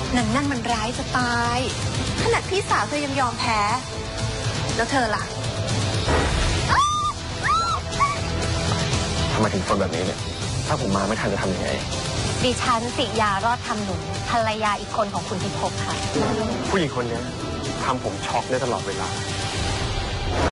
นางนั่นมันร้ายจะตายขนาดพี่สาวเธอยังยอมแพ้แล้วเธอล่ะทำไมถึงคนแบบนี้เนี่ยถ้าผมมาไม่ทันจะทำยังไงดิฉันสิยารอดทำหนุนภรรยาอีกคนของคุณพิภพค่ะผู้หญิงคนนี้ทำผมช็อกได้ตลอดเวลา